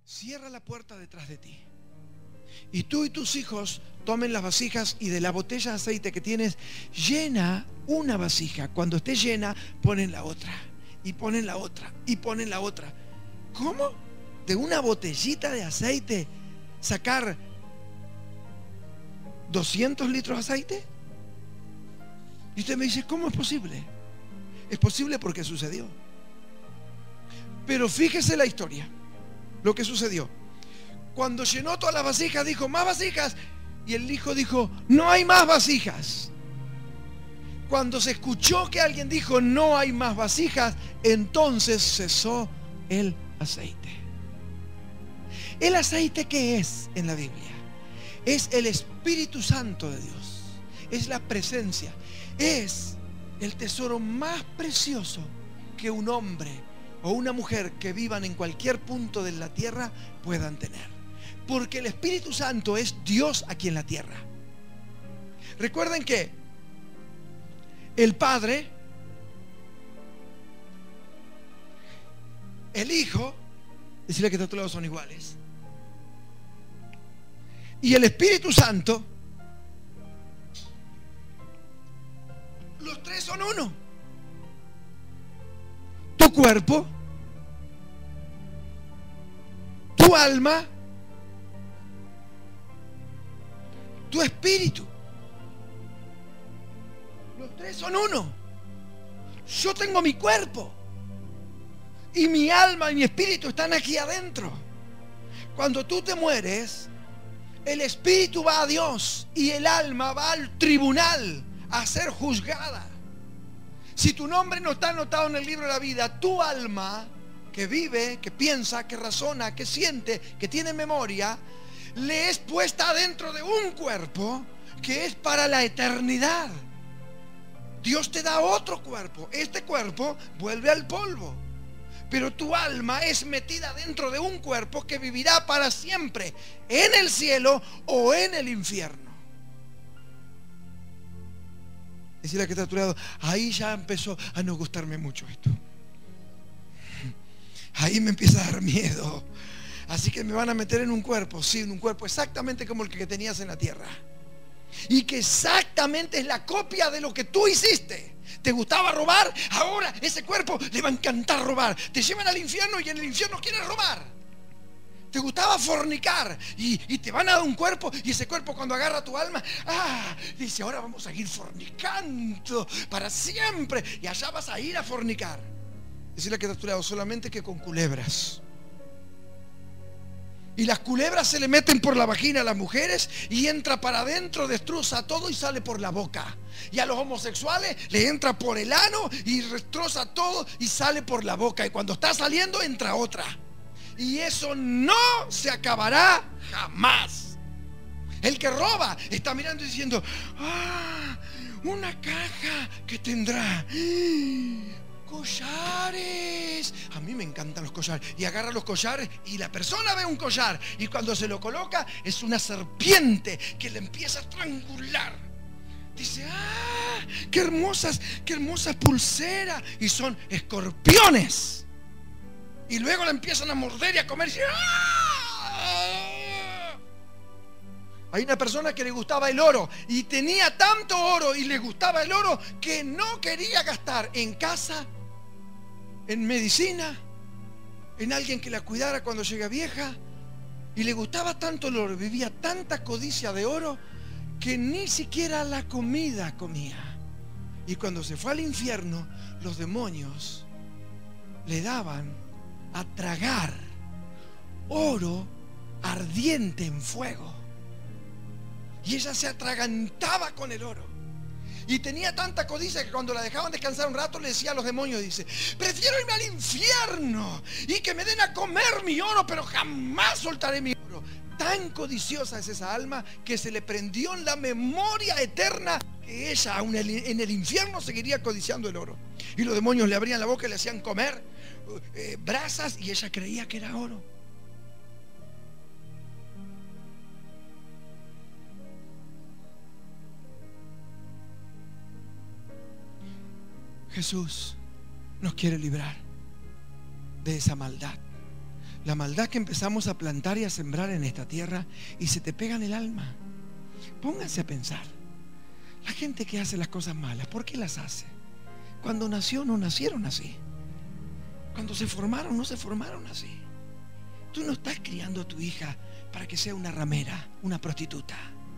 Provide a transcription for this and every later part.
cierra la puerta detrás de ti. Y tú y tus hijos tomen las vasijas y de la botella de aceite que tienes, llena una vasija. Cuando esté llena, ponen la otra. Y ponen la otra. Y ponen la otra. ¿Cómo? De una botellita de aceite sacar 200 litros de aceite. Y usted me dice, ¿cómo es posible? Es posible porque sucedió. Pero fíjese la historia, lo que sucedió. Cuando llenó todas las vasijas, dijo, más vasijas. Y el hijo dijo, no hay más vasijas. Cuando se escuchó que alguien dijo, no hay más vasijas, entonces cesó el aceite. ¿El aceite qué es en la Biblia? Es el Espíritu Santo de Dios. Es la presencia. Es el tesoro más precioso que un hombre o una mujer que vivan en cualquier punto de la tierra puedan tener. Porque el Espíritu Santo es Dios aquí en la tierra. Recuerden que el Padre, el Hijo, decirle que todos son iguales, y el Espíritu Santo, los tres son uno. Tu cuerpo, tu alma, tu espíritu. Los tres son uno. Yo tengo mi cuerpo y mi alma y mi espíritu están aquí adentro. Cuando tú te mueres, el espíritu va a Dios y el alma va al tribunal a ser juzgada. Si tu nombre no está anotado en el libro de la vida, tu alma, que vive, que piensa, que razona, que siente, que tiene memoria, le es puesta dentro de un cuerpo que es para la eternidad. Dios te da otro cuerpo. Este cuerpo vuelve al polvo, pero tu alma es metida dentro de un cuerpo que vivirá para siempre en el cielo o en el infierno. Decirle que está a tu lado, ahí ya empezó a no gustarme mucho esto. Ahí me empieza a dar miedo. Así que me van a meter en un cuerpo, sí, en un cuerpo exactamente como el que tenías en la tierra. Y que exactamente es la copia de lo que tú hiciste. ¿Te gustaba robar? Ahora ese cuerpo le va a encantar robar. Te llevan al infierno y en el infierno quieres robar. ¿Te gustaba fornicar? Y te van a dar un cuerpo, y ese cuerpo cuando agarra tu alma, dice, ahora vamos a ir fornicando para siempre. Y allá vas a ir a fornicar. Decirle que está a tu lado, solamente que con culebras. Y las culebras se le meten por la vagina a las mujeres y entra para adentro, destroza todo y sale por la boca. Y a los homosexuales le entra por el ano y destroza todo y sale por la boca. Y cuando está saliendo entra otra. Y eso no se acabará jamás. El que roba está mirando y diciendo, una caja que tendrá collares. A mí me encantan los collares. Y agarra los collares y la persona ve un collar y cuando se lo coloca es una serpiente que le empieza a estrangular. Dice, qué hermosas pulseras. Y son escorpiones. Y luego la empiezan a morder y a comer. Hay una persona que le gustaba el oro y tenía tanto oro y le gustaba el oro que no quería gastar en casa, en medicina, en alguien que la cuidara cuando llega vieja. Y le gustaba tanto el oro, vivía tanta codicia de oro que ni siquiera la comida comía. Y cuando se fue al infierno, los demonios le daban a tragar oro ardiente en fuego. Y ella se atragantaba con el oro. Y tenía tanta codicia que cuando la dejaban descansar un rato le decía a los demonios, dice, prefiero irme al infierno y que me den a comer mi oro, pero jamás soltaré mi oro. Tan codiciosa es esa alma que se le prendió en la memoria eterna que ella aún en el infierno seguiría codiciando el oro. Y los demonios le abrían la boca y le hacían comer brasas y ella creía que era oro. Jesús nos quiere librar de esa maldad. La maldad que empezamos a plantar y a sembrar en esta tierra y se te pega en el alma. Pónganse a pensar. La gente que hace las cosas malas, ¿por qué las hace? Cuando nació no nacieron así. Cuando se formaron no se formaron así. Tú no estás criando a tu hija para que sea una ramera, una prostituta.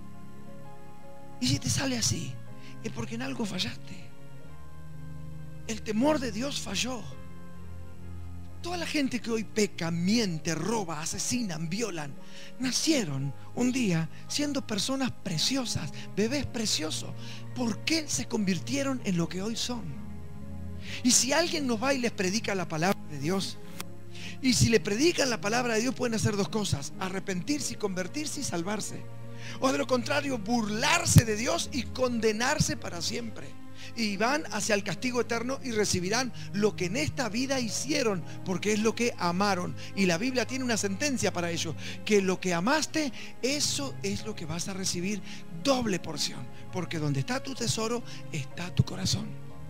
Y si te sale así, es porque en algo fallaste. El temor de Dios falló. Toda la gente que hoy peca, miente, roba, asesinan, violan, nacieron un día siendo personas preciosas, bebés preciosos. ¿Por qué se convirtieron en lo que hoy son? Y si alguien nos va y les predica la palabra de Dios, y si le predican la palabra de Dios, pueden hacer dos cosas: arrepentirse y convertirse y salvarse. O de lo contrario, burlarse de Dios y condenarse para siempre. Y van hacia el castigo eterno y recibirán lo que en esta vida hicieron, porque es lo que amaron. Y la Biblia tiene una sentencia para ello: que lo que amaste, eso es lo que vas a recibir, doble porción. Porque donde está tu tesoro, está tu corazón.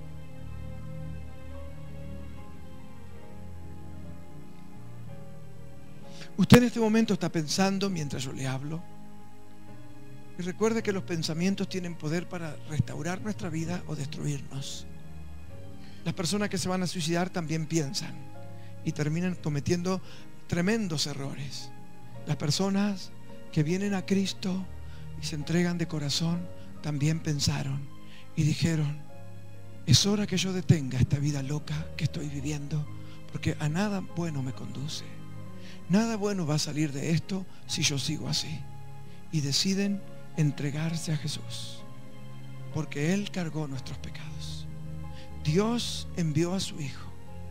Usted en este momento está pensando mientras yo le hablo. Y recuerde que los pensamientos tienen poder para restaurar nuestra vida o destruirnos. Las personas que se van a suicidar también piensan y terminan cometiendo tremendos errores. Las personas que vienen a Cristo y se entregan de corazón también pensaron y dijeron: es hora que yo detenga esta vida loca que estoy viviendo, porque a nada bueno me conduce. Nada bueno va a salir de esto si yo sigo así. Y deciden entregarse a Jesús, porque Él cargó nuestros pecados. Dios envió a su Hijo,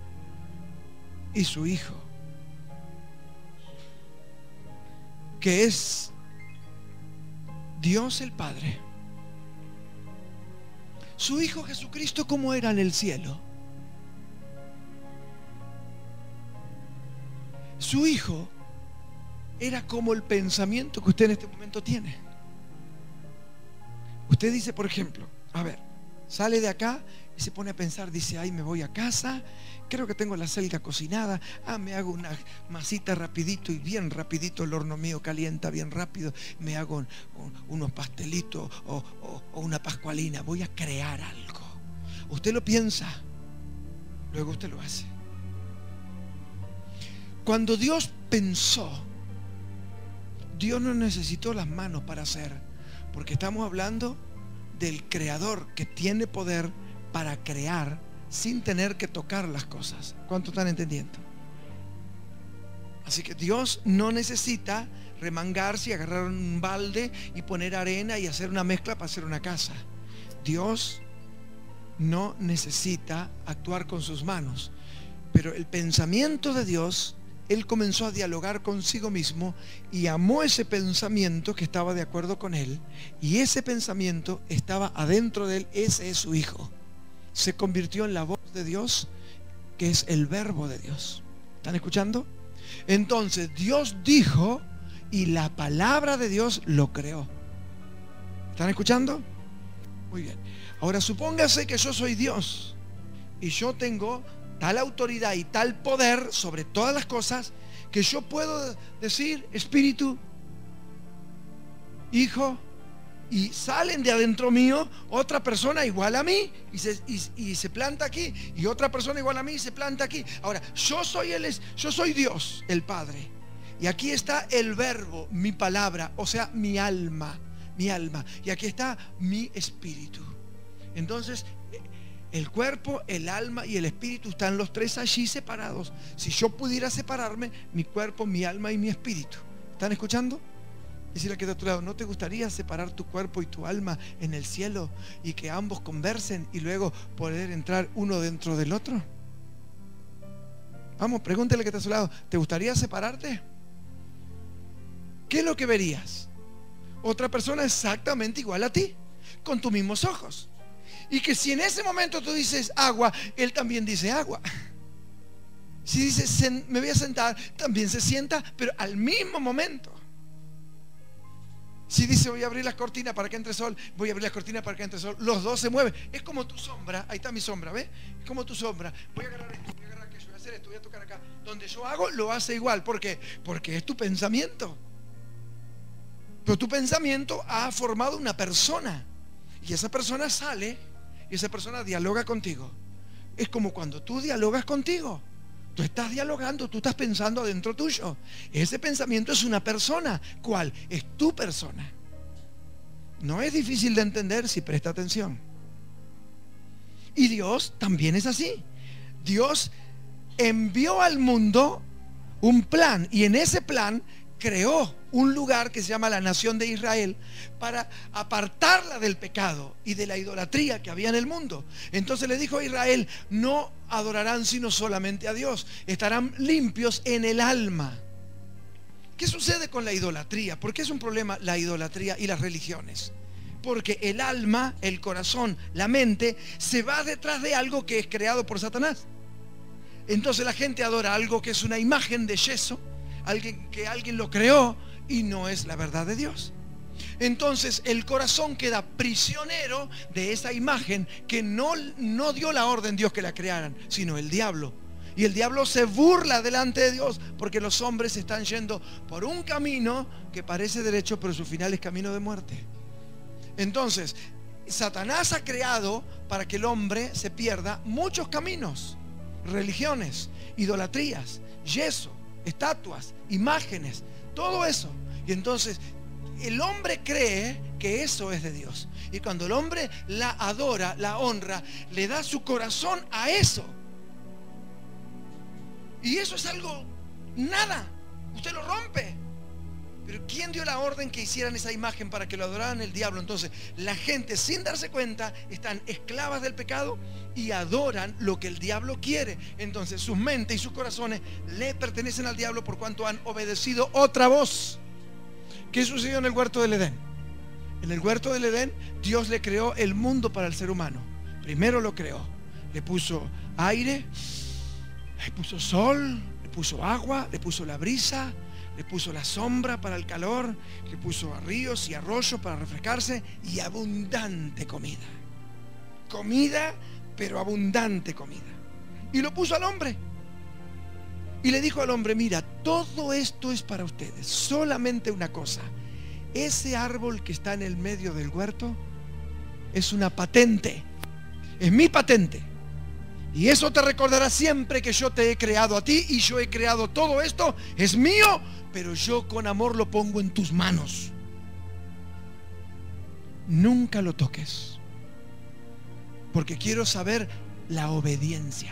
y su Hijo, que es Dios el Padre, su Hijo Jesucristo, ¿cómo era en el cielo? Su Hijo era como el pensamiento que usted en este momento tiene. Usted dice, por ejemplo, a ver, sale de acá y se pone a pensar, dice: ay, me voy a casa, creo que tengo la selga cocinada, me hago una masita rapidito, y bien rapidito el horno mío calienta bien rápido, me hago unos pastelitos o una pascualina, voy a crear algo. Usted lo piensa, luego usted lo hace. Cuando Dios pensó, Dios no necesitó las manos para hacer, porque estamos hablando del creador que tiene poder para crear sin tener que tocar las cosas. ¿Cuánto están entendiendo? Así que Dios no necesita remangarse y agarrar un balde y poner arena y hacer una mezcla para hacer una casa. Dios no necesita actuar con sus manos. Pero el pensamiento de Dios, Él comenzó a dialogar consigo mismo y amó ese pensamiento que estaba de acuerdo con Él, y ese pensamiento estaba adentro de Él. Ese es su Hijo. Se convirtió en la voz de Dios, que es el verbo de Dios. ¿Están escuchando? Entonces Dios dijo y la palabra de Dios lo creó. ¿Están escuchando? Muy bien. Ahora supóngase que yo soy Dios y yo tengo tal autoridad y tal poder sobre todas las cosas, que yo puedo decir: Espíritu, Hijo, y salen de adentro mío otra persona igual a mí y se planta aquí, y otra persona igual a mí y se planta aquí. Ahora, yo soy Dios, el Padre, y aquí está el verbo, mi palabra, o sea, mi alma, y aquí está mi espíritu. Entonces, el cuerpo, el alma y el espíritu están los tres allí separados. Si yo pudiera separarme, mi cuerpo, mi alma y mi espíritu. ¿Están escuchando? Decirle que de otro lado: ¿no te gustaría separar tu cuerpo y tu alma en el cielo y que ambos conversen y luego poder entrar uno dentro del otro? Vamos, pregúntele que está a su lado: ¿te gustaría separarte? ¿Qué es lo que verías? Otra persona exactamente igual a ti, con tus mismos ojos. Y que si en ese momento tú dices agua, Él también dice agua. Si dices me voy a sentar, también se sienta, pero al mismo momento. Si dice voy a abrir las cortinas para que entre sol, voy a abrir las cortinas para que entre sol. Los dos se mueven. Es como tu sombra. Ahí está mi sombra, ¿ves? Es como tu sombra. Voy a agarrar esto, voy a agarrar aquello, voy a hacer esto. esto, voy a tocar acá. Donde yo hago, lo hace igual. ¿Por qué? Porque es tu pensamiento. Pero tu pensamiento ha formado una persona. Y esa persona sale y esa persona dialoga contigo. Es como cuando tú dialogas contigo. Tú estás dialogando, tú estás pensando adentro tuyo. Ese pensamiento es una persona. ¿Cuál? Es tu persona. No es difícil de entender si presta atención. Y Dios también es así. Dios envió al mundo un plan, y en ese plan creó un lugar que se llama la nación de Israel para apartarla del pecado y de la idolatría que había en el mundo. Entonces le dijo a Israel: no adorarán sino solamente a Dios, estarán limpios en el alma. ¿Qué sucede con la idolatría? ¿Por qué es un problema la idolatría y las religiones? Porque el alma, el corazón, la mente se va detrás de algo que es creado por Satanás. Entonces la gente adora algo que es una imagen de yeso, alguien lo creó y no es la verdad de Dios. Entonces el corazón queda prisionero de esa imagen que no dio la orden Dios que la crearan, sino el diablo. Y el diablo se burla delante de Dios porque los hombres están yendo por un camino que parece derecho, pero su final es camino de muerte. Entonces Satanás ha creado para que el hombre se pierda muchos caminos: religiones, idolatrías, yeso, estatuas, imágenes, todo eso. Y entonces el hombre cree que eso es de Dios, y cuando el hombre la adora, la honra, le da su corazón a eso. Y eso es algo, nada, usted lo rompe. Pero ¿quién dio la orden que hicieran esa imagen para que lo adoraran? El diablo. Entonces la gente, sin darse cuenta, están esclavas del pecado y adoran lo que el diablo quiere. Entonces sus mentes y sus corazones le pertenecen al diablo por cuanto han obedecido otra voz. ¿Qué sucedió en el huerto del Edén? En el huerto del Edén Dios le creó el mundo para el ser humano. Primero lo creó, le puso aire, le puso sol, le puso agua, le puso la brisa, le puso la sombra para el calor, le puso a ríos y arroyos para refrescarse, y abundante comida. Comida, pero abundante comida. Y lo puso al hombre. Y le dijo al hombre: mira, todo esto es para ustedes. Solamente una cosa: ese árbol que está en el medio del huerto es una patente. Es mi patente. Y eso te recordará siempre que yo te he creado a ti, y yo he creado todo esto. Es mío, pero yo con amor lo pongo en tus manos. Nunca lo toques, porque quiero saber la obediencia.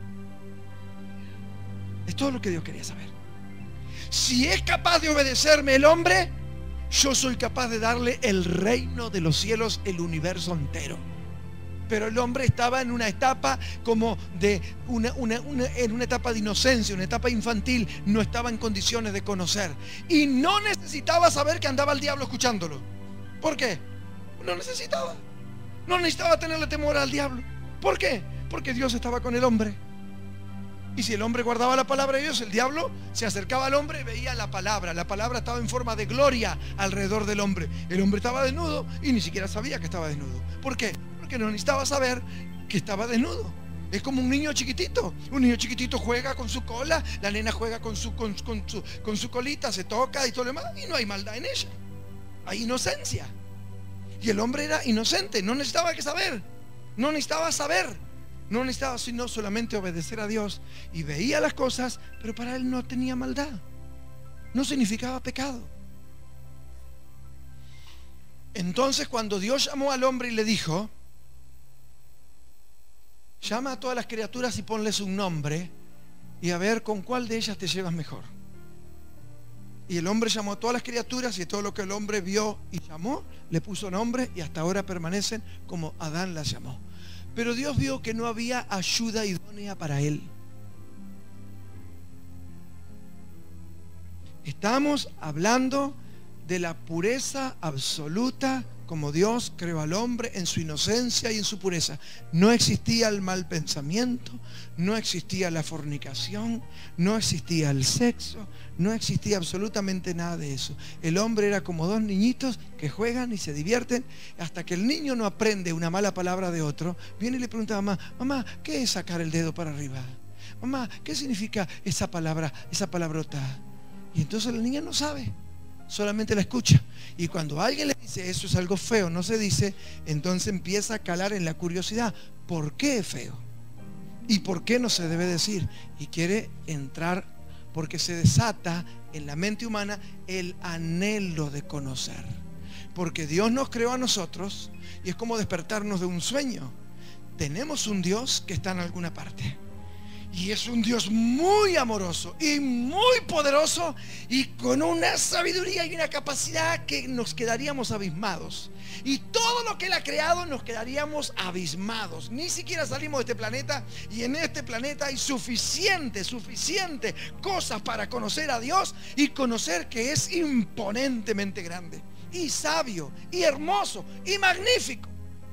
Es todo lo que Dios quería saber. Si es capaz de obedecerme el hombre, yo soy capaz de darle el reino de los cielos, el universo entero. Pero el hombre estaba en una etapa como de en una etapa de inocencia, una etapa infantil. No estaba en condiciones de conocer, y no necesitaba saber que andaba el diablo escuchándolo. ¿Por qué? No necesitaba. No necesitaba tenerle temor al diablo. ¿Por qué? Porque Dios estaba con el hombre. Y si el hombre guardaba la palabra de Dios, el diablo se acercaba al hombre y veía la palabra. La palabra estaba en forma de gloria alrededor del hombre. El hombre estaba desnudo y ni siquiera sabía que estaba desnudo. ¿Por qué? Porque no necesitaba saber que estaba desnudo. Es como un niño chiquitito. Un niño chiquitito juega con su cola, la nena juega con su colita, se toca y todo lo demás, y no hay maldad en ella. Hay inocencia. Y el hombre era inocente, no necesitaba que saber. No necesitaba saber. No necesitaba sino solamente obedecer a Dios, y veía las cosas, pero para él no tenía maldad. No significaba pecado. Entonces cuando Dios llamó al hombre y le dijo: llama a todas las criaturas y ponles un nombre, y a ver con cuál de ellas te llevas mejor. Y el hombre llamó a todas las criaturas, y todo lo que el hombre vio y llamó, le puso nombre, y hasta ahora permanecen como Adán las llamó. Pero Dios vio que no había ayuda idónea para él. Estamos hablando de la pureza absoluta, como Dios creó al hombre en su inocencia y en su pureza. No existía el mal pensamiento, no existía la fornicación, no existía el sexo, no existía absolutamente nada de eso. El hombre era como dos niñitos que juegan y se divierten, hasta que el niño no aprende una mala palabra de otro. Viene y le pregunta a mamá: mamá, ¿qué es sacar el dedo para arriba? Mamá, ¿qué significa esa palabra, esa palabrota? Y entonces la niña no sabe, solamente la escucha. Y cuando alguien le dice, eso es algo feo, no se dice, entonces empieza a calar en la curiosidad. ¿Por qué es feo? ¿Y por qué no se debe decir? Y quiere entrar, porque se desata en la mente humana el anhelo de conocer. Porque Dios nos creó a nosotros y es como despertarnos de un sueño. Tenemos un Dios que está en alguna parte. Y es un Dios muy amoroso y muy poderoso y con una sabiduría y una capacidad que nos quedaríamos abismados. Y todo lo que Él ha creado nos quedaríamos abismados. Ni siquiera salimos de este planeta y en este planeta hay suficiente cosas para conocer a Dios y conocer que es imponentemente grande y sabio y hermoso y magnífico.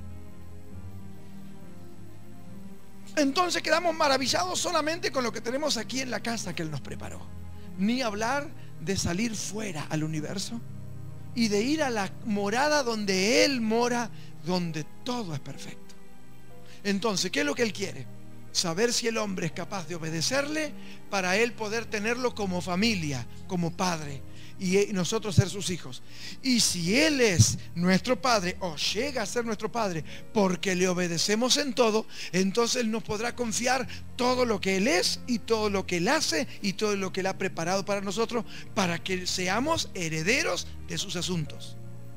Entonces quedamos maravillados solamente con lo que tenemos aquí en la casa que Él nos preparó. Ni hablar de salir fuera al universo y de ir a la morada donde Él mora, donde todo es perfecto. Entonces, ¿qué es lo que Él quiere? Saber si el hombre es capaz de obedecerle para Él poder tenerlo como familia, como padre, y nosotros ser sus hijos. Y si Él es nuestro Padre o llega a ser nuestro Padre porque le obedecemos en todo, entonces Él nos podrá confiar todo lo que Él es y todo lo que Él hace y todo lo que Él ha preparado para nosotros, para que seamos herederos de sus asuntos.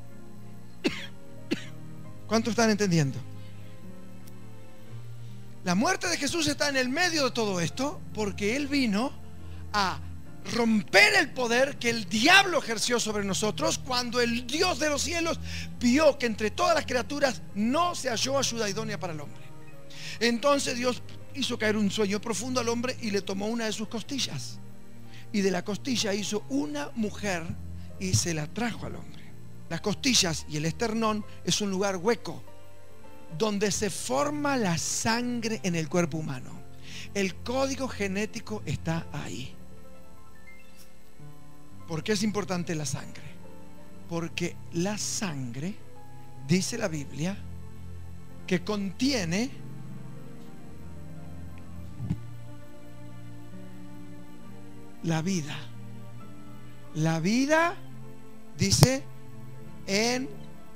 ¿Cuántos están entendiendo? La muerte de Jesús está en el medio de todo esto porque Él vino a romper el poder que el diablo ejerció sobre nosotros cuando el Dios de los cielos vio que entre todas las criaturas no se halló ayuda idónea para el hombre. Entonces Dios hizo caer un sueño profundo al hombre y le tomó una de sus costillas, y de la costilla hizo una mujer y se la trajo al hombre. Las costillas y el esternón es un lugar hueco donde se forma la sangre en el cuerpo humano. El código genético está ahí. ¿Por qué es importante la sangre? Porque la sangre, dice la Biblia, que contiene la vida. La vida, dice, en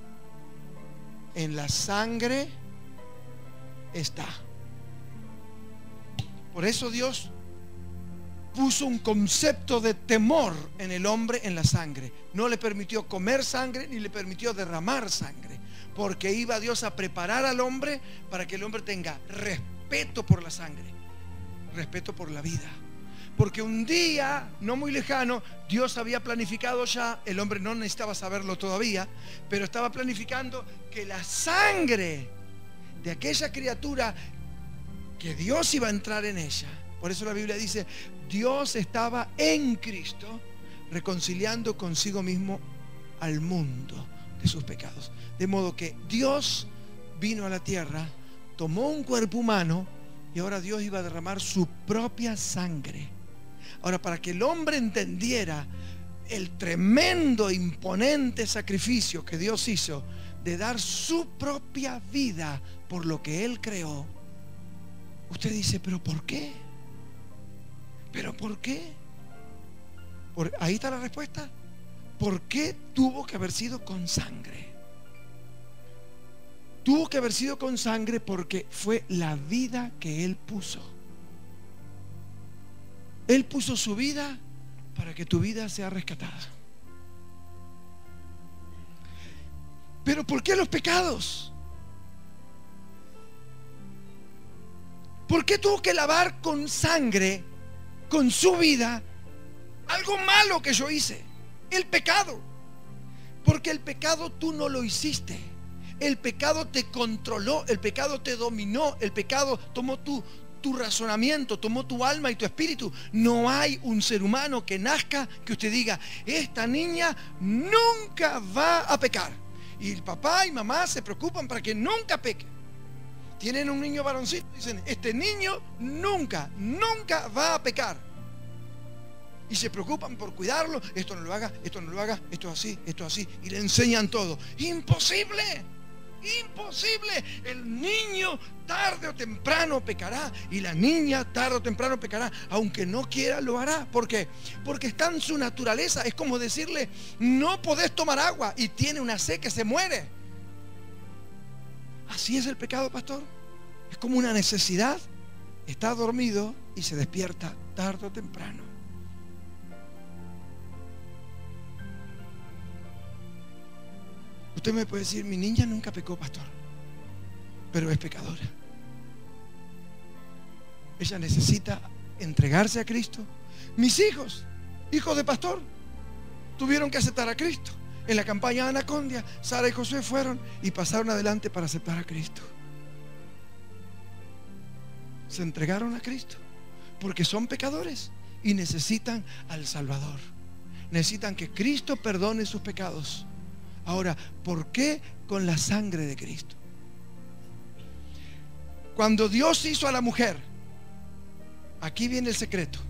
la sangre está. Por eso Dios puso un concepto de temor en el hombre en la sangre. No le permitió comer sangre ni le permitió derramar sangre, porque iba Dios a preparar al hombre para que el hombre tenga respeto por la sangre, respeto por la vida. Porque un día, no muy lejano, Dios había planificado ya, el hombre no necesitaba saberlo todavía, pero estaba planificando que la sangre de aquella criatura, que Dios iba a entrar en ella. Por eso la Biblia dice, Dios estaba en Cristo reconciliando consigo mismo al mundo de sus pecados. De modo que Dios vino a la tierra, tomó un cuerpo humano y ahora Dios iba a derramar su propia sangre. Ahora, para que el hombre entendiera el tremendo, imponente sacrificio que Dios hizo de dar su propia vida por lo que Él creó, usted dice, ¿pero por qué? ¿Pero por qué? Ahí está la respuesta. ¿Por qué tuvo que haber sido con sangre? Tuvo que haber sido con sangre porque fue la vida que Él puso. Él puso su vida para que tu vida sea rescatada. ¿Pero por qué los pecados? ¿Por qué tuvo que lavar con sangre, con su vida, algo malo que yo hice? El pecado. Porque el pecado tú no lo hiciste. El pecado te controló, el pecado te dominó, el pecado tomó tu razonamiento, tomó tu alma y tu espíritu. No hay un ser humano que nazca que usted diga, esta niña nunca va a pecar. Y el papá y mamá se preocupan para que nunca peque. Tienen un niño varoncito y dicen, este niño nunca va a pecar. Y se preocupan por cuidarlo. Esto no lo haga, esto no lo haga, esto así, y le enseñan todo. Imposible. Imposible. El niño tarde o temprano pecará y la niña tarde o temprano pecará. Aunque no quiera, lo hará. ¿Por qué? Porque está en su naturaleza. Es como decirle: no podés tomar agua, y tiene una sed que se muere. Así es el pecado, pastor. Es como una necesidad. Está dormido y se despierta tarde o temprano. Usted me puede decir: mi niña nunca pecó, pastor, pero es pecadora. Ella necesita entregarse a Cristo. Mis hijos, hijos de pastor, tuvieron que aceptar a Cristo. En la campaña de Anacondia, Sara y Josué fueron y pasaron adelante para aceptar a Cristo. Se entregaron a Cristo porque son pecadores y necesitan al Salvador. Necesitan que Cristo perdone sus pecados. Ahora, ¿por qué? Con la sangre de Cristo. Cuando Dios hizo a la mujer, aquí viene el secreto.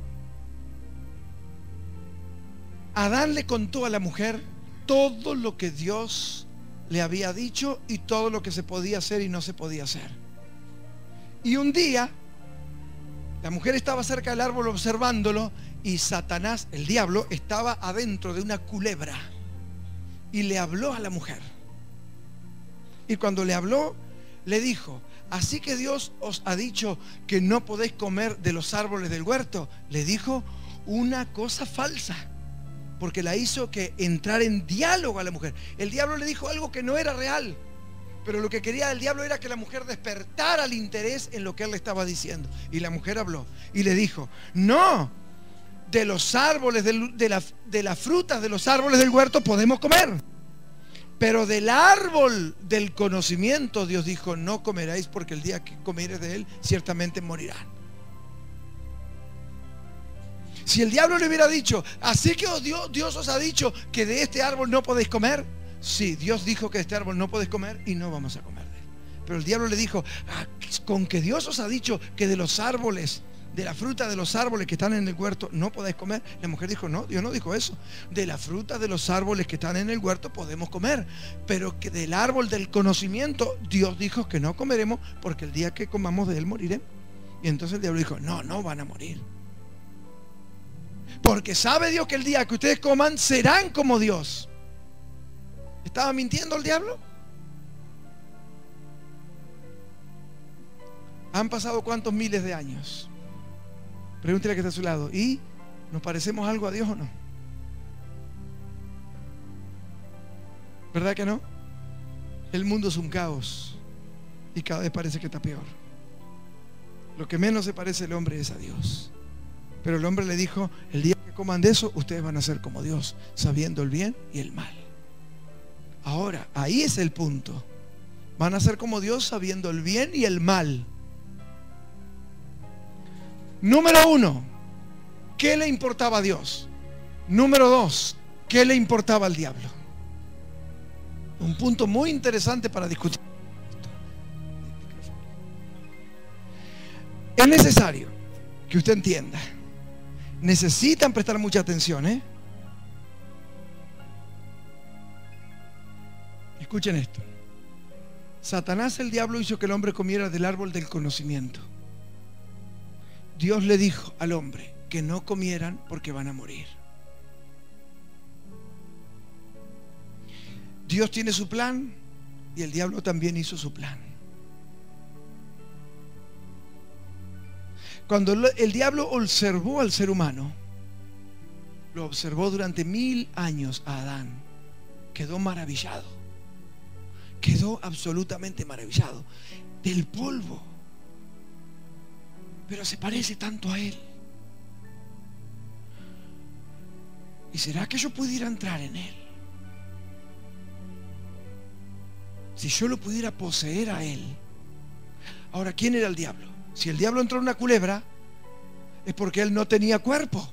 Adán le contó a la mujer todo lo que Dios le había dicho y todo lo que se podía hacer y no se podía hacer. Y un día la mujer estaba cerca del árbol observándolo, y Satanás, el diablo, estaba adentro de una culebra y le habló a la mujer. Y cuando le habló, le dijo: así que Dios os ha dicho que no podéis comer de los árboles del huerto. Le dijo una cosa falsa, porque la hizo que entrar en diálogo a la mujer. El diablo le dijo algo que no era real, pero lo que quería el diablo era que la mujer despertara el interés en lo que él le estaba diciendo. Y la mujer habló y le dijo: no, de los árboles, de las frutas de los árboles del huerto podemos comer, pero del árbol del conocimiento, Dios dijo: no comeréis, porque el día que comiereis de él ciertamente morirán. Si el diablo le hubiera dicho: así que Dios os ha dicho que de este árbol no podéis comer. Sí, Dios dijo que de este árbol no podéis comer y no vamos a comer de él. Pero el diablo le dijo: con que Dios os ha dicho que de los árboles, de la fruta de los árboles que están en el huerto no podéis comer. La mujer dijo: no, Dios no dijo eso. De la fruta de los árboles que están en el huerto podemos comer, pero que del árbol del conocimiento Dios dijo que no comeremos, porque el día que comamos de él moriremos. Y entonces el diablo dijo: no, no van a morir, porque sabe Dios que el día que ustedes coman serán como Dios. ¿Estaba mintiendo el diablo? Han pasado cuántos miles de años. Pregúntele a que está a su lado: ¿y nos parecemos algo a Dios o no? ¿Verdad que no? El mundo es un caos y cada vez parece que está peor. Lo que menos se parece el hombre es a Dios. Pero el hombre le dijo: el día que coman de eso, ustedes van a ser como Dios, sabiendo el bien y el mal. Ahora, ahí es el punto. Van a ser como Dios, sabiendo el bien y el mal. Número 1, ¿qué le importaba a Dios? Número 2, ¿qué le importaba al diablo? Un punto muy interesante para discutir. Es necesario que usted entienda. Necesitan prestar mucha atención, ¿eh? Escuchen esto. Satanás, el diablo, hizo que el hombre comiera del árbol del conocimiento. Dios le dijo al hombre que no comieran porque van a morir. Dios tiene su plan y el diablo también hizo su plan. Cuando el diablo observó al ser humano, lo observó durante 1000 años a Adán, quedó maravillado, quedó absolutamente maravillado del polvo, pero se parece tanto a él. ¿Y será que yo pudiera entrar en él? Si yo lo pudiera poseer a él. Ahora, ¿quién era el diablo? Si el diablo entró en una culebra, es porque él no tenía cuerpo.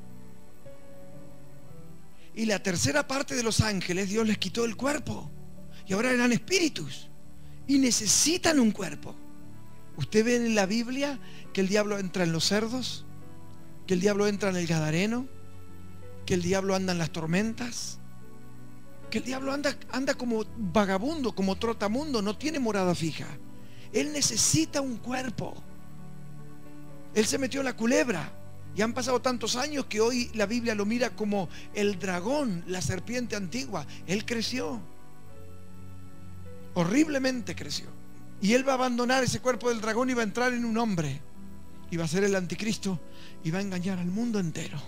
Y la tercera parte de los ángeles, Dios les quitó el cuerpo. Y ahora eran espíritus. Y necesitan un cuerpo. ¿Usted ve en la Biblia que el diablo entra en los cerdos? ¿Que el diablo entra en el Gadareno? ¿Que el diablo anda en las tormentas? Porque el diablo anda como vagabundo, como trotamundo, no tiene morada fija. Él necesita un cuerpo. Él se metió en la culebra. Y han pasado tantos años que hoy la Biblia lo mira como el dragón, la serpiente antigua. Él creció. Horriblemente creció. Y él va a abandonar ese cuerpo del dragón y va a entrar en un hombre. Y va a ser el anticristo y va a engañar al mundo entero.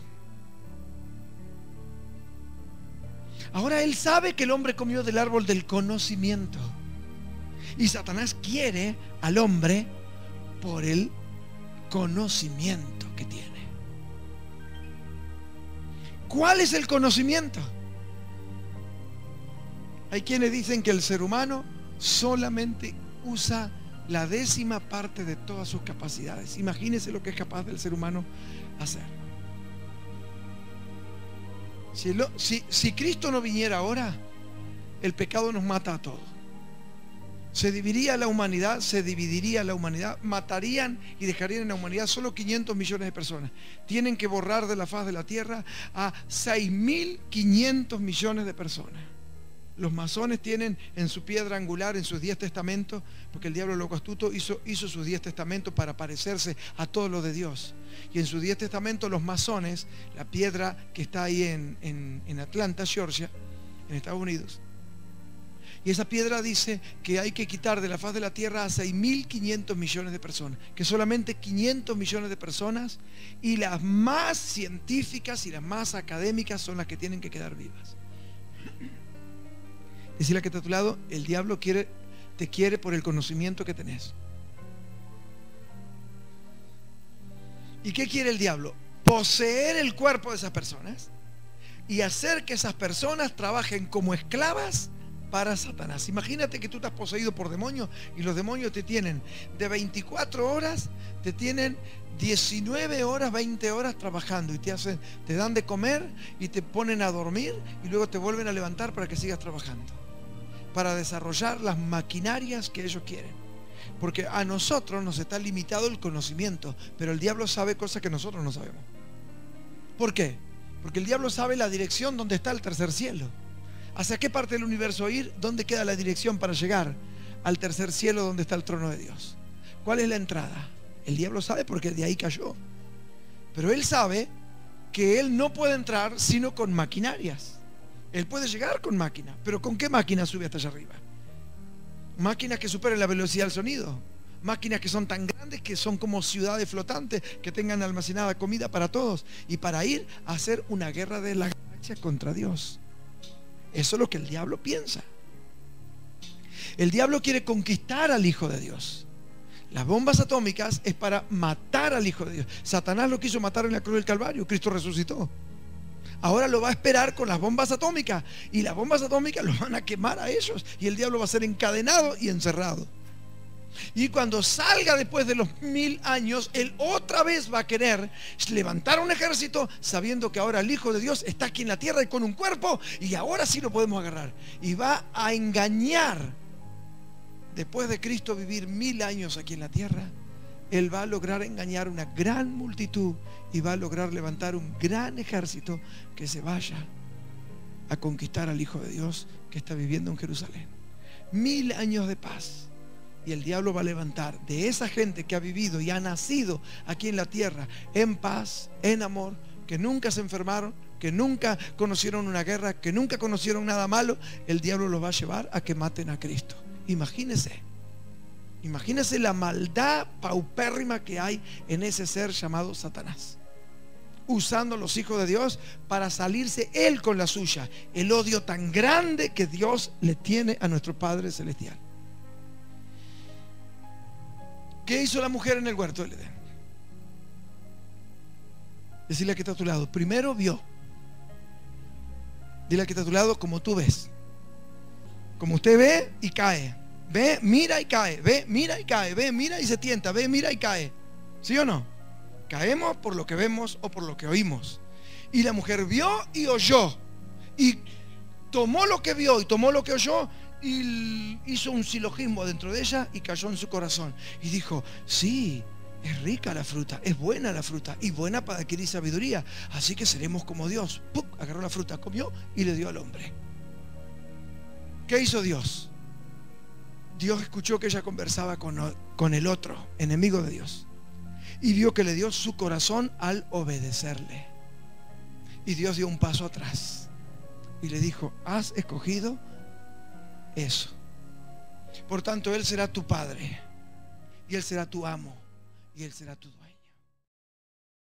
Ahora él sabe que el hombre comió del árbol del conocimiento. Y Satanás quiere al hombre por el conocimiento que tiene. ¿Cuál es el conocimiento? Hay quienes dicen que el ser humano solamente usa la 10ª parte de todas sus capacidades. Imagínense lo que es capaz del ser humano hacer. Si Cristo no viniera ahora, el pecado nos mata a todos. Se dividiría la humanidad, matarían y dejarían en la humanidad solo 500 millones de personas. Tienen que borrar de la faz de la tierra a 6.500 millones de personas. Los masones tienen en su piedra angular, en sus 10 testamentos, porque el diablo loco astuto hizo sus 10 testamentos para parecerse a todo lo de Dios. Y en sus 10 testamentos los masones, la piedra que está ahí en Atlanta, Georgia, en Estados Unidos, y esa piedra dice que hay que quitar de la faz de la tierra a 6.500 millones de personas, que solamente 500 millones de personas, y las más científicas y las más académicas son las que tienen que quedar vivas. Decirle que está a tu lado, el diablo te quiere por el conocimiento que tenés. ¿Y qué quiere el diablo? Poseer el cuerpo de esas personas y hacer que esas personas trabajen como esclavas para Satanás. Imagínate que tú estás poseído por demonios y los demonios te tienen de 24 horas, te tienen 19 horas, 20 horas trabajando y te dan de comer y te ponen a dormir y luego te vuelven a levantar para que sigas trabajando, para desarrollar las maquinarias que ellos quieren. Porque a nosotros nos está limitado el conocimiento, pero el diablo sabe cosas que nosotros no sabemos. ¿Por qué? Porque el diablo sabe la dirección donde está el tercer cielo. ¿Hacia qué parte del universo ir? ¿Dónde queda la dirección para llegar al tercer cielo donde está el trono de Dios? ¿Cuál es la entrada? El diablo sabe porque de ahí cayó. Pero él sabe que él no puede entrar sino con maquinarias. Él puede llegar con máquinas, pero ¿con qué máquina sube hasta allá arriba? Máquinas que superen la velocidad del sonido. Máquinas que son tan grandes que son como ciudades flotantes, que tengan almacenada comida para todos y para ir a hacer una guerra de la galaxia contra Dios. Eso es lo que el diablo piensa. El diablo quiere conquistar al Hijo de Dios. Las bombas atómicas es para matar al Hijo de Dios. Satanás lo quiso matar en la cruz del Calvario. Cristo resucitó. Ahora lo va a esperar con las bombas atómicas. Y las bombas atómicas lo van a quemar a ellos. Y el diablo va a ser encadenado y encerrado. Y cuando salga después de los 1000 años, él otra vez va a querer levantar un ejército, sabiendo que ahora el Hijo de Dios está aquí en la tierra y con un cuerpo, y ahora sí lo podemos agarrar. Y va a engañar. Después de Cristo vivir 1000 años aquí en la tierra, él va a lograr engañar una gran multitud y va a lograr levantar un gran ejército que se vaya a conquistar al Hijo de Dios que está viviendo en Jerusalén. 1000 años de paz. Y el diablo va a levantar de esa gente que ha vivido y ha nacido aquí en la tierra en paz, en amor, que nunca se enfermaron, que nunca conocieron una guerra, que nunca conocieron nada malo. El diablo los va a llevar a que maten a Cristo. Imagínense la maldad paupérrima que hay en ese ser llamado Satanás, usando a los hijos de Dios para salirse él con la suya. El odio tan grande que Dios le tiene a nuestro Padre Celestial. ¿Qué hizo la mujer en el huerto del Edén? Decirle a que está a tu lado. Primero vio. Dile a que está a tu lado como tú ves. Como usted ve y cae. Ve, mira y cae. Ve, mira y cae. Ve, mira y se tienta. Ve, mira y cae. ¿Sí o no? Caemos por lo que vemos o por lo que oímos. Y la mujer vio y oyó. Y tomó lo que vio y tomó lo que oyó y hizo un silogismo dentro de ella y cayó en su corazón. Y dijo, sí, es rica la fruta, es buena la fruta y buena para adquirir sabiduría. Así que seremos como Dios. ¡Pum! Agarró la fruta, comió y le dio al hombre. ¿Qué hizo Dios? Dios escuchó que ella conversaba con el otro, enemigo de Dios, y vio que le dio su corazón al obedecerle. Y Dios dio un paso atrás y le dijo: has escogido eso. Por tanto, Él será tu padre, y Él será tu amo, y Él será tu dueño.